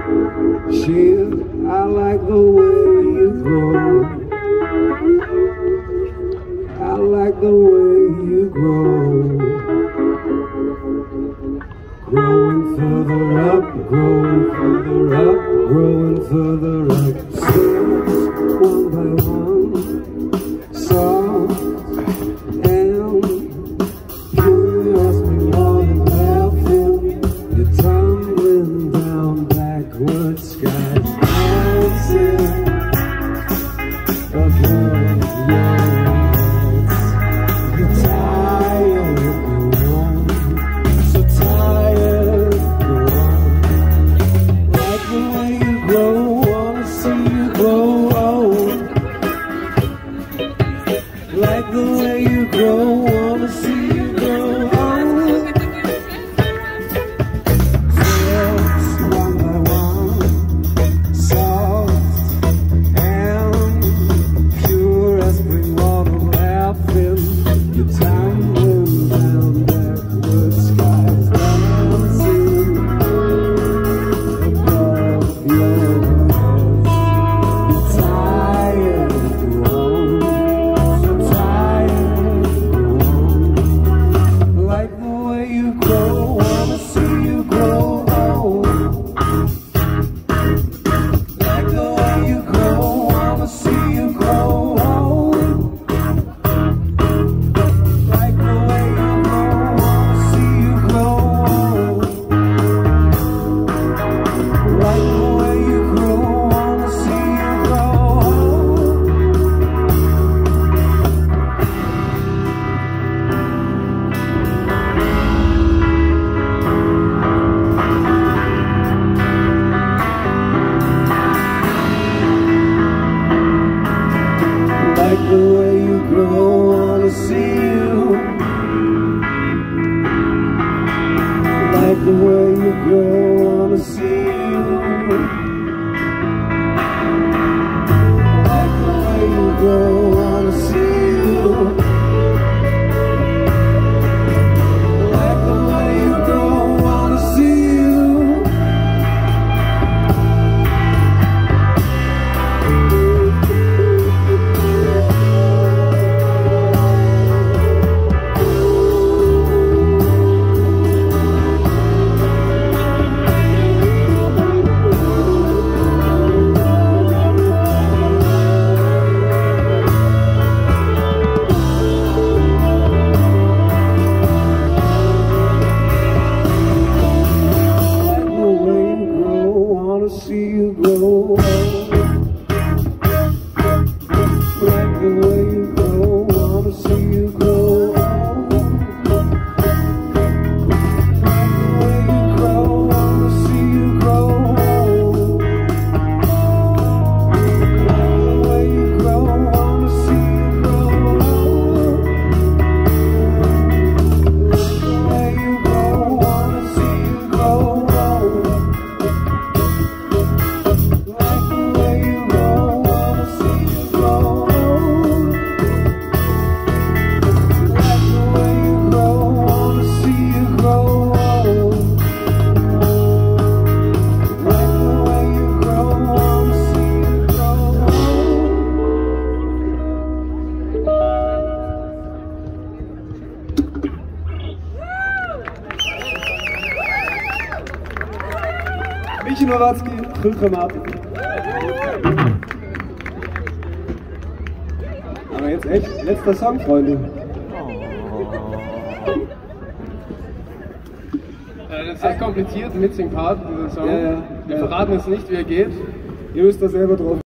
Shit, I like the way you grow. I like the way you grow. Growing further up, growing further up, growing further up. Steps one by one, soft and curious, me more than laughing. You're tumbling down backward skies, dancing above your heads. You're tired, go on, so tired, go on. Like the way you grow, wanna see you grow. Like the way you grow, wanna see you grow. Steps one by one, soft and pure as spring water laughing. You're tumbling down backward skies, dancing above your heads. You're tired, go on, so tired, go on. Like the way you grow, wanna see you grow. Like the way you grow, wanna see you grow. Like the way you grow, wanna see you grow. Like the way you grow, wanna see you grow. Like the way you grow, wanna see you. Like the way you grow, wanna see you. Like the way you grow, wanna see you. Like the way you grow, wanna see you. See you grow. Like the way you grow, wanna see you grow. Like the way you grow, wanna see you grow. Like the way you grow, wanna see you grow. Like the way you grow, wanna see you grow. Michi Nowatzki, terugkomen. Aber jetzt echt, letzter Song, Freunde. Das ist sehr kompliziert, ein Mitsing-Part, dieser Song. Ja. Wir verraten jetzt nicht, wie er geht. Ihr müsst da selber drauf.